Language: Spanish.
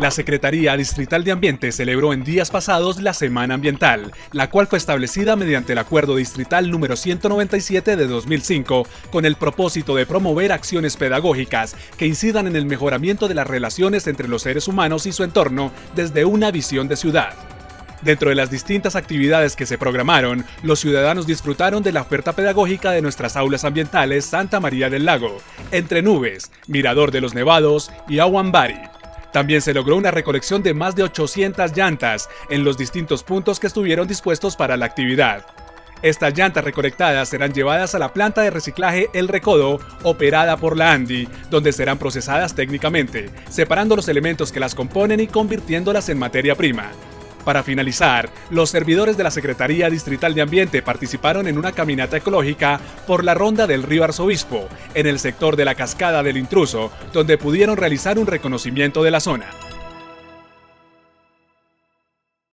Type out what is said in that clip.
La Secretaría Distrital de Ambiente celebró en días pasados la Semana Ambiental, la cual fue establecida mediante el Acuerdo Distrital número 197 de 2005, con el propósito de promover acciones pedagógicas que incidan en el mejoramiento de las relaciones entre los seres humanos y su entorno desde una visión de ciudad. Dentro de las distintas actividades que se programaron, los ciudadanos disfrutaron de la oferta pedagógica de nuestras aulas ambientales Santa María del Lago, Entre Nubes, Mirador de los Nevados y Aguambari. También se logró una recolección de más de 800 llantas en los distintos puntos que estuvieron dispuestos para la actividad. Estas llantas recolectadas serán llevadas a la planta de reciclaje El Recodo, operada por la ANDI, donde serán procesadas técnicamente, separando los elementos que las componen y convirtiéndolas en materia prima. Para finalizar, los servidores de la Secretaría Distrital de Ambiente participaron en una caminata ecológica por la ronda del río Arzobispo, en el sector de la Cascada del Intruso, donde pudieron realizar un reconocimiento de la zona.